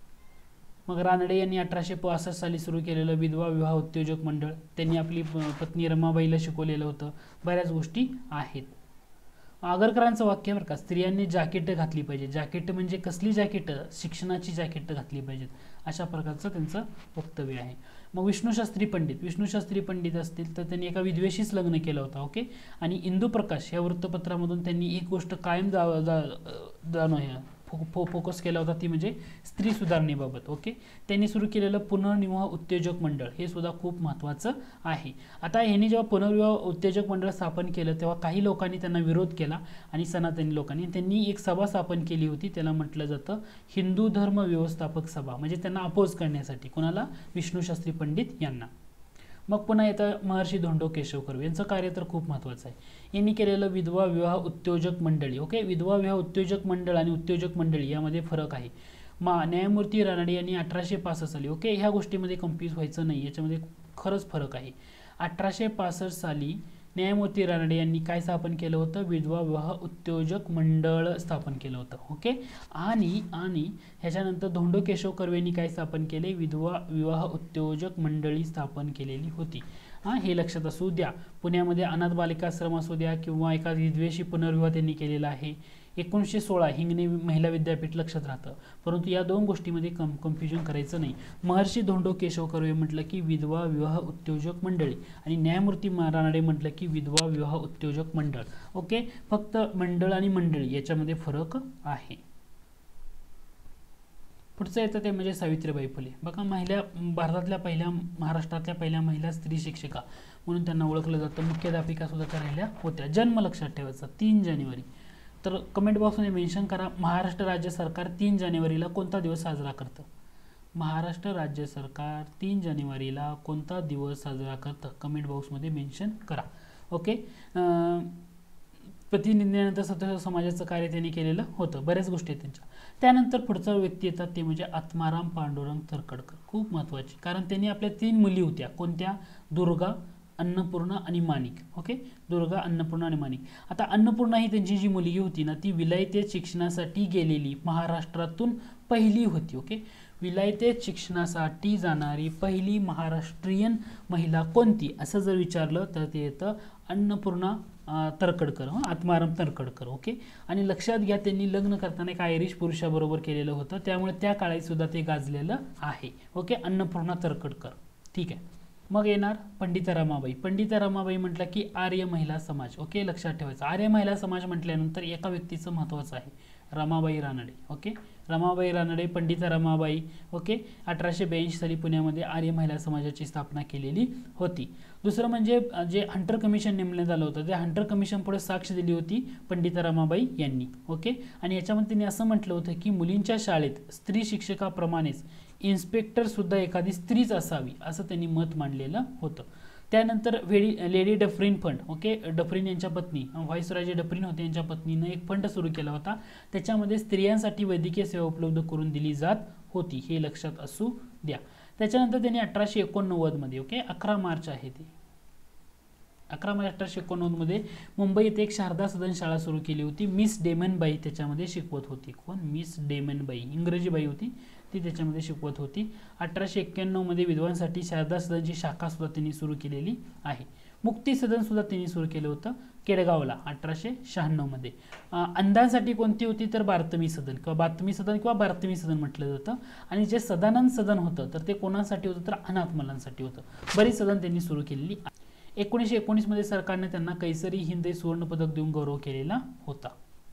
S1: मग रानडे यांनी अठराशे पासष्ट साली सुरू केलेलं विधवा विवाह उद्योजक मंडळ, त्यांनी आपली पत्नी रमाबाईला शिकवलेलं होतं. बऱ्याच गोष्टी आहेत. आगरकरांचं वाक्य बरं का, स्त्रियांनी जॅकेट घातली पाहिजे. जॅकेट म्हणजे कसली जॅकेट? शिक्षणाची जॅकेट घातली पाहिजेत, अशा प्रकारचं त्यांचं वक्तव्य आहे. मग विष्णुशास्त्री पंडित विष्णुशास्त्री पंडित असतील तर त्यांनी एका विधवेशीच लग्न केलं होतं. ओके, आणि इंदू प्रकाश या वृत्तपत्रामधून त्यांनी एक गोष्ट कायम जाणव फो फोकस केला होता, ती म्हणजे स्त्री सुधारणेबाबत. ओके, त्यांनी सुरू केलेलं पुनर्विवाह उद्योजक मंडळ हे सुद्धा खूप महत्त्वाचं आहे. आता ह्यांनी जेव्हा पुनर्विवाह उद्योजक मंडळ स्थापन केलं तेव्हा काही लोकांनी त्यांना विरोध केला आणि सनातनी लोकांनी त्यांनी एक सभा स्थापन केली होती. त्याला म्हटलं जातं हिंदू धर्म व्यवस्थापक सभा, म्हणजे त्यांना अपोज करण्यासाठी. कोणाला? विष्णुशास्त्री पंडित यांना. मग पुन्हा येतं महर्षी धोंडो केशव कर्वे. यांचं कार्य तर खूप महत्त्वाचं आहे. यांनी केलेलं विधवा विवाह उद्योजक मंडळी. ओके, विधवा विवाह उद्योजक मंडळ आणि उद्योजक मंडळी यामध्ये फरक आहे. मा न्यायमूर्ती रानडे यांनी अठराशे पासष्ट साली, ओके, ह्या गोष्टीमध्ये कन्फ्यूज व्हायचं नाही, याच्यामध्ये खरंच फरक आहे. अठराशे पासष्ट साली न्यायमूर्ती रानडे यांनी काय स्थापन केलं होतं? विधवा विवाह उद्योजक मंडळ स्थापन केलं होतं. ओके, आणि आणि ह्याच्यानंतर धोंडो केशव कर्वे यांनी काय स्थापन केले? विधवा विवाह उद्योजक मंडळी स्थापन केलेली होती. हां, हे लक्षात असू द्या. पुण्यामध्ये अनाथ बालिकाश्रम असू द्या किंवा एका विधवेशी पुनर्विवाह त्यांनी केलेला आहे. एकोणीसशे सोळा हिंगणे महिला विद्यापीठ लक्षात राहतं. परंतु या दोन गोष्टीमध्ये कम कन्फ्युजन करायचं नाही. महर्षी धोंडो केशव कर्वे म्हटलं की विधवा विवाह उद्योजक मंडळी आणि न्यायमूर्ती रानडे म्हटलं की विधवा विवाह उद्योजक मंडळ. ओके, फक्त मंडळ आणि मंडळी याच्यामध्ये फरक आहे. पुढचं येतं ते म्हणजे सावित्रीबाई फुले. बघा, महिला भारतातल्या पहिल्या महाराष्ट्रातल्या पहिल्या महिला स्त्री शिक्षिका म्हणून त्यांना ओळखलं जातं. मुख्याध्यापिका सुद्धा त्या राहिल्या होत्या. जन्म लक्षात ठेवायचा तीन जानेवारी. तर कमेंट बॉक्समध्ये मेन्शन करा, महाराष्ट्र राज्य सरकार तीन जानेवारीला कोणता दिवस साजरा करतं? महाराष्ट्र राज्य सरकार तीन जानेवारीला कोणता दिवस साजरा करतं? कमेंट बॉक्समध्ये मेन्शन करा. ओके, प्रतिनिधीनंतर सदस्य समाजाचं कार्य त्यांनी केलेलं होतं. बऱ्याच गोष्टी आहेत त्यांच्या. त्यानंतर पुढचा व्यक्ती येतात ते म्हणजे आत्माराम पांडुरंग तरखडकर. खूप महत्त्वाचे, कारण त्यांनी आपल्या तीन मुली होत्या. कोणत्या? दुर्गा, अन्नपूर्णा आणि माणिक. ओके, दुर्गा, अन्नपूर्णा आणि माणिक. आता अन्नपूर्णा ही त्यांची जी मुलगी होती ना, ती विलायतेत शिक्षणासाठी गेलेली महाराष्ट्रातून पहिली होती. ओके, विलायतेत शिक्षणासाठी जाणारी पहिली महाराष्ट्रीयन महिला कोणती असं जर विचारलं तर ते येतं अन्नपूर्णा तरखडकर, आत्माराम तरखडकर. ओके, आणि लक्षात घ्या त्यांनी लग्न करताना एक आयरिश पुरुषाबरोबर केलेलं होतं, त्यामुळे त्या काळी सुद्धा ते गाजलेलं आहे. ओके, अन्नपूर्णा तरखडकर. ठीक आहे. मग येणार पंडिता रमाबाई. पंडिता रमाबाई म्हटलं की आर्य महिला समाज. ओके, लक्षात ठेवायचं. आर्य महिला समाज म्हटल्यानंतर एका व्यक्तीचं महत्त्वाचं आहे, रमाबाई रानडे. ओके, रमाबाई रानडे, पंडिता रमाबाई. ओके, अठराशे ब्याऐंशी साली पुण्यामध्ये आर्य महिला समाजाची स्थापना केलेली होती. दुसरं म्हणजे जे हंटर कमिशन नेमण्यात आलं होतं, त्या हंटर कमिशन पुढे साक्ष दिली होती पंडिता रमाबाई यांनी. ओके, आणि याच्यामध्ये त्यांनी असं म्हटलं होतं की मुलींच्या शाळेत स्त्री शिक्षकाप्रमाणेच इन्स्पेक्टर सुद्धा एखादी स्त्रीच असावी असं त्यांनी मत मांडलेलं होतं. त्यानंतर वेडी Lady Dufferin Fund. Okay, Dufferin यांच्या पत्नी व्हाईसराजे डफरीन होते, यांच्या पत्नीनं एक फंड सुरू केला होता. त्याच्यामध्ये स्त्रियांसाठी वैद्यकीय सेवा उपलब्ध करून दिली जात होती, हे लक्षात असू द्या. त्याच्यानंतर त्यांनी अठराशे एकोणनव्वद मध्ये, ओके, अकरा मार्च आहे ते अकरा मार्च अठराशे एकोणनव्वद मध्ये मुंबई येथे एक शारदा सदन शाळा सुरू केली होती. मिस डेमनबाई त्याच्यामध्ये शिकवत होती. कोण? मिस डेमनबाई, इंग्रजी बाई होती ती त्याच्यामध्ये शिकवत होती. अठराशे एक्क्याण्णव मध्ये विधवांसाठी शारदा सदनची शाखा सुद्धा त्यांनी सुरू केलेली आहे. मुक्ती सदन सुद्धा त्यांनी सुरू केलं होतं केडगावला अठराशे शहाण्णव मध्ये. अंधांसाठी कोणती होती तर बार्तमी सदन किंवा बातमी सदन किंवा बार्तमी सदन म्हटलं जातं. आणि जे सदानंद सदन होतं तर ते कोणासाठी होतं तर अनाथ मुलांसाठी होतं. बरीच सदन त्यांनी सुरू केलेली. एकोणीसशे एकोणीस मध्ये सरकारने त्यांना कैसरी हिंद सुवर्ण पदक देऊन गौरव केलेला होता.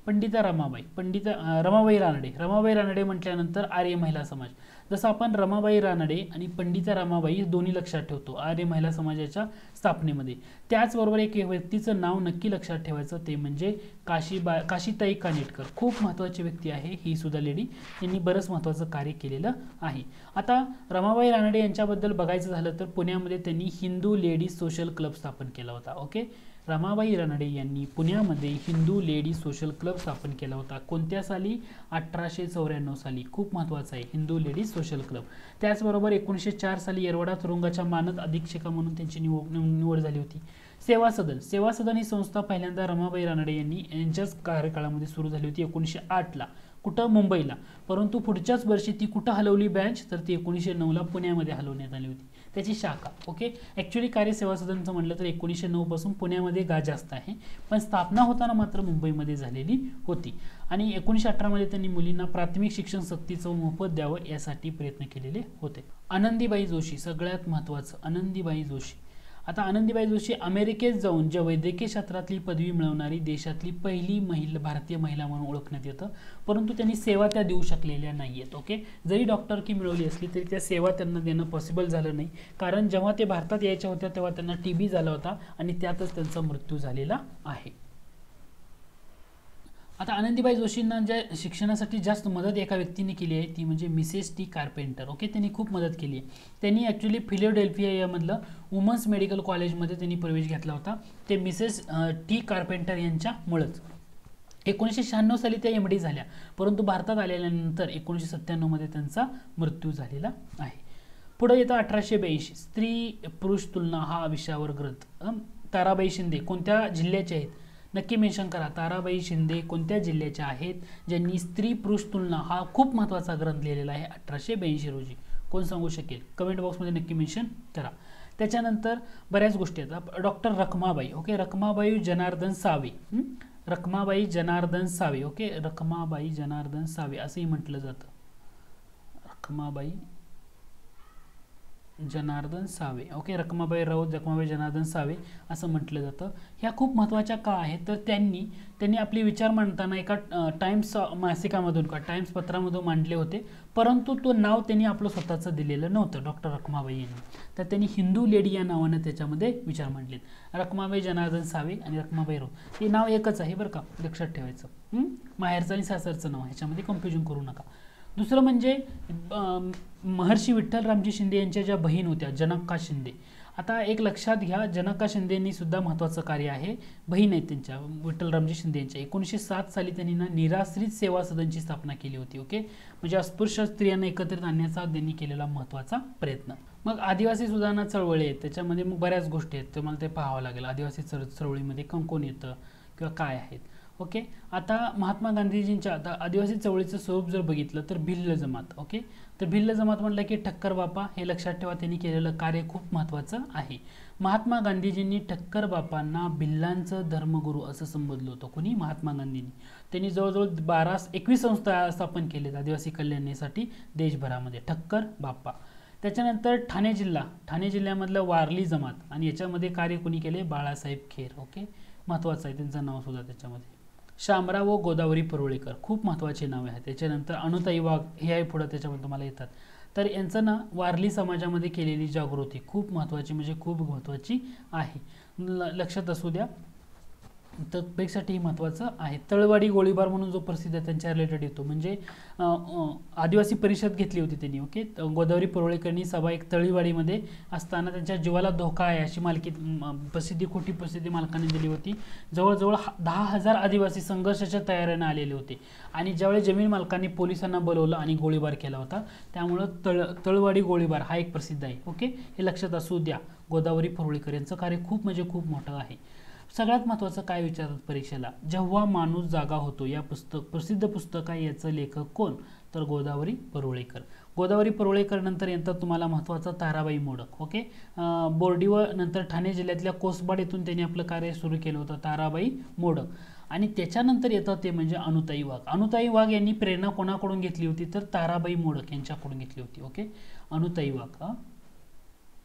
S1: पंडिता रमाबाई पंडिता रमाबाई रानडे रमाबाई रानडे म्हटल्यानंतर आर्य महिला समाज. जसं आपण रमाबाई रानडे आणि पंडिता रमाबाई दोन्ही लक्षात ठेवतो आर्य महिला समाजाच्या स्थापनेमध्ये, त्याचबरोबर एक व्यक्तीचं नाव नक्की लक्षात ठेवायचं ते म्हणजे काशीबा काशीताई कानिटकर. खूप महत्त्वाची व्यक्ती आहे ही सुद्धा लेडी, यांनी बरंच महत्त्वाचं कार्य केलेलं आहे. आता रमाबाई रानडे यांच्याबद्दल बघायचं झालं तर पुण्यामध्ये त्यांनी हिंदू लेडीज सोशल क्लब स्थापन केला होता. ओके, रमाबाई रानडे यांनी पुण्यामध्ये हिंदू लेडीज सोशल क्लब स्थापन केला होता. कोणत्या साली? अठराशे चौऱ्याण्णव साली. खूप महत्त्वाचं आहे हिंदू लेडीज सोशल क्लब. त्याचबरोबर एकोणीसशे चार साली येरवडा तुरुंगाच्या मानद अधीक्षका म्हणून त्यांची निवड निवड झाली होती. सेवा सदन सेवा सदन ही संस्था पहिल्यांदा रमाबाई रानडे यांनी यांच्याच कार्यकाळामध्ये सुरू झाली होती एकोणीसशे आठ ला. कुठं? मुंबईला. परंतु पुढच्याच वर्षी ती कुठं हलवली बँच? तर ती एकोणीसशे नऊ ला पुण्यामध्ये हलवण्यात आली होती त्याची शाखा. ओके, ॲक्च्युली कार्य सेवा सदनचं म्हटलं तर एकोणीसशे नऊ पासून पुण्यामध्ये गा जास्त आहे, पण स्थापना होताना मात्र मुंबईमध्ये झालेली होती. आणि एकोणीसशे अठरा मध्ये त्यांनी मुलींना प्राथमिक शिक्षण सक्तीचं मोफत द्यावं यासाठी प्रयत्न केलेले होते. आनंदीबाई जोशी सगळ्यात महत्त्वाचं, आनंदीबाई जोशी. आता आनंदीबाई जोशी अमेरिकेत जाऊन ज्या वैद्यकीय क्षेत्रातली पदवी मिळवणारी देशातली पहिली महिला भारतीय महिला म्हणून ओळखण्यात येतं, परंतु त्यांनी सेवा त्या देऊ शकलेल्या नाही आहेत. ओके, जरी डॉक्टर की मिळवली असली तरी त्या सेवा त्यांना देणं पॉसिबल झालं नाही, कारण जेव्हा ते भारतात यायच्या होत्या तेव्हा त्यांना टीबी झाला होता आणि त्यातच त्यांचा मृत्यू झालेला आहे. आता आनंदीबाई जोशींना ज्या शिक्षणासाठी जास्त मदत एका व्यक्तीने केली आहे ती म्हणजे मिसेस टी कार्पेंटर. ओके, त्यांनी खूप मदत केली आहे. त्यांनी ॲक्च्युली फिलाडेल्फिया यामधलं वुमन्स मेडिकल कॉलेजमध्ये त्यांनी प्रवेश घेतला होता, ते मिसेस टी कार्पेंटर यांच्यामुळेच. एकोणीसशे शहाण्णव साली त्या एम डी झाल्या, परंतु भारतात आल्यानंतर एकोणीसशे सत्त्याण्णव मध्ये त्यांचा मृत्यू झालेला आहे. पुढे येतं अठराशे ब्याऐंशी स्त्री पुरुष तुलना हा विषयावर ग्रंथ. ताराबाई शिंदे कोणत्या जिल्ह्याचे आहेत? नक्की मेन्शन करा. ताराबाई शिंदे कोणत्या जिल्ह्याच्या आहेत ज्यांनी स्त्री पुरुष तुलना हा खूप महत्त्वाचा ग्रंथ लिहिलेला आहे अठराशे ब्याऐंशी रोजी? कोण सांगू शकेल? कमेंट बॉक्समध्ये नक्की मेन्शन करा. त्याच्यानंतर बऱ्याच गोष्टी आहेत. Doctor Rakhmabai. Okay, Rakhmabai Janardan Save. Rakhmabai Janardan Save. Okay, Rakhmabai Janardan Save असंही म्हटलं जातं. रखमाबाई जनार्दन सावे. ओके, रखमाबाई राऊत रखमाबाई जनार्दन सावे असं म्हटलं जातं. ह्या खूप महत्त्वाच्या का आहेत? तर त्यांनी त्यांनी आपले विचार मांडताना एका टाइम्स मासिकामधून का टाइम्स पत्रामधून मांडले होते, परंतु तो नाव त्यांनी आपलं स्वतःचं दिलेलं नव्हतं डॉक्टर रखमाबाई यांनी. तर त्यांनी हिंदू लेडी या नावानं त्याच्यामध्ये विचार मांडलेत. रखमाबाई जनार्दन सावे आणि रखमाबाई राऊत हे नाव एकच आहे बरं का, लक्षात ठेवायचं. माहेरचं आणि सासरचं नाव ह्याच्यामध्ये कन्फ्युजन करू नका. दुसरं म्हणजे महर्षी विठ्ठल रामजी शिंदे यांच्या ज्या बहीण होत्या जनक्का शिंदे. आता एक लक्षात घ्या, जनक्का शिंदेंनी सुद्धा महत्त्वाचं कार्य आहे, बहीण आहेत त्यांच्या विठ्ठल रामजी शिंदे यांच्या. एकोणीसशे सात साली त्यांनी ना निराश्रित सेवा सदनची स्थापना केली होती. ओके, म्हणजे अस्पृश्य स्त्रियांना एकत्रित आणण्याचा त्यांनी केलेला महत्त्वाचा प्रयत्न. मग आदिवासी सुधारणा चळवळी आहेत, त्याच्यामध्ये मग बऱ्याच गोष्टी आहेत, तुम्हाला ते पाहावं लागेल. आदिवासी चळ चळवळीमध्ये कोण येतं किंवा काय आहेत. ओके, आता महात्मा गांधीजींच्या आता आदिवासी चळवळीचं स्वरूप जर बघितलं तर भिल्ल जमात. ओके, तर भिल्ल जमात म्हटलं की ठक्कर बापा, हे लक्षात ठेवा, त्यांनी केलेलं कार्य खूप महत्त्वाचं आहे. महात्मा गांधीजींनी ठक्कर बापांना भिल्लांचं धर्मगुरू असं संबोधलं होतं. कोणी? महात्मा गांधींनी. त्यांनी जवळजवळ बारा एकवीस संस्था स्थापन केलेत आदिवासी कल्याणासाठी देशभरामध्ये. ठक्कर बापा. त्याच्यानंतर ठाणे जिल्हा ठाणे जिल्ह्यामधलं वारली जमात आणि याच्यामध्ये कार्य कोणी केले? बाळासाहेब खेर. ओके, महत्त्वाचं आहे त्यांचं नाव सुद्धा त्याच्यामध्ये. शामराव व गोदावरी परुळेकर खूप महत्त्वाचे नाव आहे. त्याच्यानंतर अनुताई वाघ हे आहे पुढे त्याच्यामध्ये तुम्हाला येतात. तर यांचं ना वारली समाजामध्ये केलेली जागृती खूप महत्त्वाची म्हणजे खूप महत्त्वाची आहे, लक्षात असू द्या. तर पेक्षाही महत्त्वाचं आहे. तळवाडी गोळीबार म्हणून जो प्रसिद्ध आहे त्यांच्या रिलेटेड येतो, म्हणजे आदिवासी परिषद घेतली होती त्यांनी. ओके, गोदावरी परुळेकरांनी सभा एक तळीवाडीमध्ये असताना त्यांच्या जीवाला धोका आहे अशी मालकी प्रसिद्धी खोटी प्रसिद्धी मालकाने दिली होती. जवळजवळ दहा हजार आदिवासी संघर्षाच्या तयारीने आलेले होते आणि ज्यावेळी जमीन मालकांनी पोलिसांना बोलवलं आणि गोळीबार केला होता, त्यामुळं तळ तळवाडी गोळीबार हा एक प्रसिद्ध आहे. ओके, हे लक्षात असू द्या. गोदावरी परुळेकर यांचं कार्य खूप म्हणजे खूप मोठं आहे. सगळ्यात महत्त्वाचं काय विचारतात परीक्षेला? जेव्हा माणूस जागा होतो या पुस्तक प्रसिद्ध पुस्तक आहे, याचं लेखक कोण? तर गोदावरी परुळेकर. गोदावरी परुळेकर नंतर येतात तुम्हाला महत्त्वाचं ताराबाई मोडक. ओके, बोर्डीवर नंतर ठाणे जिल्ह्यातल्या कोसबाड येथून त्यांनी आपलं कार्य सुरू केलं होतं, ताराबाई मोडक. आणि त्याच्यानंतर येतं ते म्हणजे अनुताई वाघ. अनुताई वाघ यांनी प्रेरणा कोणाकडून घेतली होती? तर ताराबाई मोडक यांच्याकडून घेतली होती. ओके, अनुताई वाघ.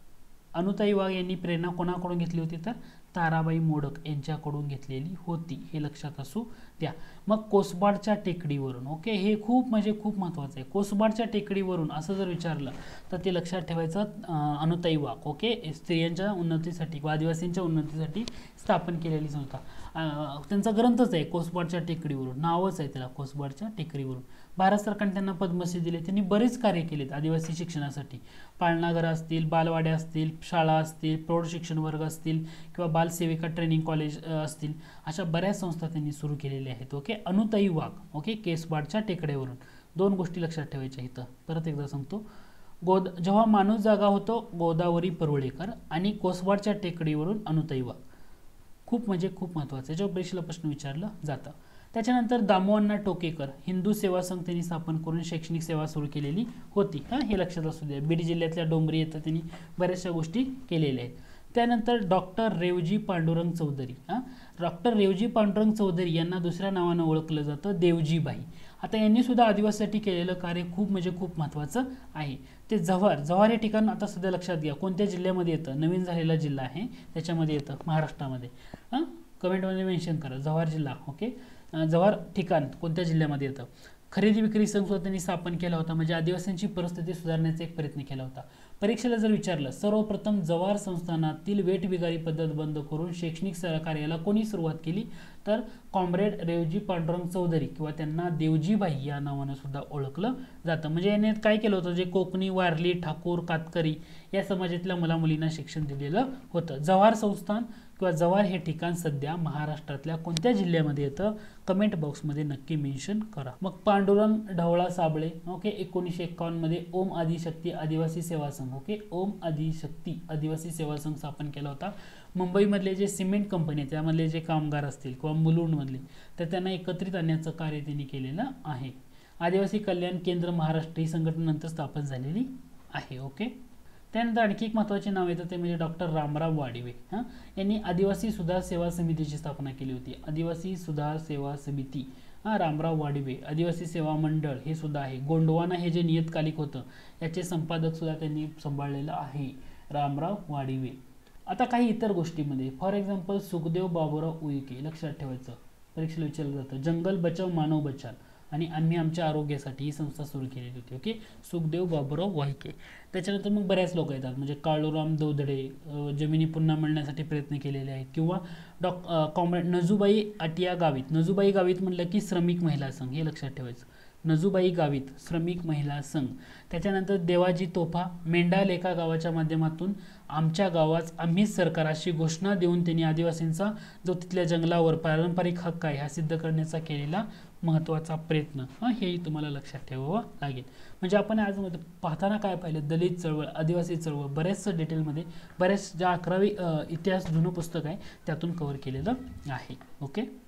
S1: अनुताई वाघ यांनी प्रेरणा कोणाकडून घेतली होती तर ताराबाई मोडक यांच्याकडून घेतलेली होती, हे लक्षात असू द्या. मग कोसबाडच्या टेकडीवरून, ओके, हे खूप म्हणजे खूप महत्वाचं आहे. कोसबाडच्या टेकडीवरून असं जर विचारलं तर ते लक्षात ठेवायचं अनुताई वाघ, ओके, स्त्रियांच्या उन्नतीसाठी व आदिवासींच्या उन्नतीसाठी स्थापन केलेली संस्था. त्यांचा ग्रंथच आहे कोसबाडच्या टेकडीवरून, नावच आहे त्याला कोसबाडच्या टेकडीवरून. भारत सरकारने त्यांना पद्मश्री दिले. त्यांनी बरेच कार्य केलेत आदिवासी शिक्षणासाठी. पाळणाघरं असतील, बालवाड्या असतील, शाळा असतील, प्रौढ शिक्षण वर्ग असतील किंवा बालसेविका ट्रेनिंग कॉलेज असतील, अशा बऱ्याच संस्था त्यांनी सुरू केलेल्या आहेत. ओके, अनुताई वाघ, ओके, केसबाडच्या टेकड्यावरून. दोन गोष्टी लक्षात ठेवायच्या इथं, परत एकदा सांगतो. गोद जेव्हा माणूस जागा होतो गोदावरी परुळेकर आणि कोसबाडच्या टेकडीवरून अनुताई वाघ. खूप म्हणजे खूप महत्वाचं आहे, जेव्हा परीक्षेला प्रश्न विचारलं जातं. त्याच्यानंतर दामोअण्णा टोकेकर हिंदू सेवा संघ त्यांनी स्थापन करून शैक्षणिक सेवा सुरू केलेली होती. हां, हे लक्षात असू द्या. बीड जिल्ह्यातल्या डोंगरी येतं त्यांनी बऱ्याचशा गोष्टी केलेल्या आहेत. त्यानंतर डॉक्टर रेवजी पांडुरंग चौधरी. हां, डॉक्टर रेवजी पांडुरंग चौधरी यांना दुसऱ्या नावानं ओळखलं जातं देवजीबाई. आता यांनी सुद्धा आदिवासीसाठी केलेलं कार्य खूप म्हणजे खूप महत्त्वाचं आहे. ते जव्हार जव्हार हे ठिकाण आता सध्या लक्षात घ्या कोणत्या जिल्ह्यामध्ये येतं, नवीन झालेला जिल्हा आहे त्याच्यामध्ये येतं महाराष्ट्रामध्ये. हां, कमेंटमध्ये मेन्शन करा जव्हार जिल्हा, ओके, जव्हार ठिकाण कोणत्या जिल्ह्यामध्ये येतं. खरेदी विक्री संघ सुद्धा त्यांनी स्थापन केला होता, म्हणजे आदिवासींची परिस्थिती सुधारण्याचा एक प्रयत्न केला होता. परीक्षेला जर विचारलं सर्वप्रथम जव्हार संस्थानातील वेठबिगारी पद्धत बंद करून शैक्षणिक सहकार्याला कोणी सुरुवात केली तर कॉम्रेड रेवजी पांडुरंग चौधरी किंवा त्यांना देवजीबाई या नावानं सुद्धा ओळखलं जातं. म्हणजे याने काय केलं होतं, जे कोकणी, वारली, ठाकूर, कातकरी या समाजातल्या मुला मुलींना शिक्षण दिलेलं होतं. जव्हार संस्थान किंवा जव्हार हे ठिकाण सध्या महाराष्ट्रातल्या कोणत्या जिल्ह्यामध्ये येतं, कमेंट बॉक्समध्ये नक्की मेन्शन करा. मग पांडुरंग ढवळा साबळे, ओके, एकोणीसशे एक्कावन्न मध्ये ओम आदिशक्ती आदिवासी सेवा संघ, ओके, ओम आदिशक्ती आदिवासी सेवा संघ स्थापन केला होता. मुंबईमधले जे सिमेंट कंपनी त्यामधले जे कामगार असतील किंवा मुलुंडमधले तर त्यांना एकत्रित आणण्याचं कार्य त्यांनी केलेलं आहे. आदिवासी कल्याण केंद्र महाराष्ट्र ही संघटना नंतर स्थापन झालेली आहे. ओके, त्यानंतर आणखी एक महत्त्वाचे नाव येतं ते म्हणजे डॉक्टर रामराव वाडिवे. हां, यांनी आदिवासी सुधार सेवा समितीची स्थापना केली होती. आदिवासी सुधार सेवा समिती, हां, रामराव वाडिवे. आदिवासी सेवा मंडळ हे सुद्धा आहे. गोंडवाना हे जे नियतकालिक होतं याचे संपादक सुद्धा त्यांनी सांभाळलेलं आहे, रामराव वाडिवे. आता काही इतर गोष्टीमध्ये फॉर एक्झाम्पल सुखदेव बाबूराव उईके, लक्षात ठेवायचं, परीक्षेला विचारलं जातं. जंगल बचाव मानव बचाव आणि आम्ही आमच्या आरोग्यासाठी ही संस्था सुरू केलेली होती. ओके, सुखदेव बाबूराव वाईके. त्याच्यानंतर मग बऱ्याच लोक येतात, म्हणजे काळूराम दौधडे, जमिनी पुन्हा मिळण्यासाठी प्रयत्न केलेले आहेत. किंवा डॉ कॉम्रेड नजूबाई आटिया गावित. नजूबाई गावित म्हणलं की श्रमिक महिला संघ, हे लक्षात ठेवायचं. नजूबाई गावित श्रमिक महिला संघ. त्याच्यानंतर देवाजी तोफा, मेंढा लेखा गावाच्या माध्यमातून आमच्या गावात आम्हीच सरकार अशी घोषणा देऊन त्यांनी आदिवासींचा जो तिथल्या जंगलावर पारंपरिक हक्क आहे हा सिद्ध करण्याचा केलेला महत्त्वाचा प्रयत्न, हां, हेही तुम्हाला लक्षात ठेवावं लागेल. म्हणजे आपण आज पाहताना काय पाहिलं, दलित चळवळ, आदिवासी चळवळ बऱ्याचशा डिटेलमध्ये बऱ्याच ज्या अकरावी इतिहास जुनं पुस्तक आहे त्यातून कव्हर केलेलं आहे. ओके.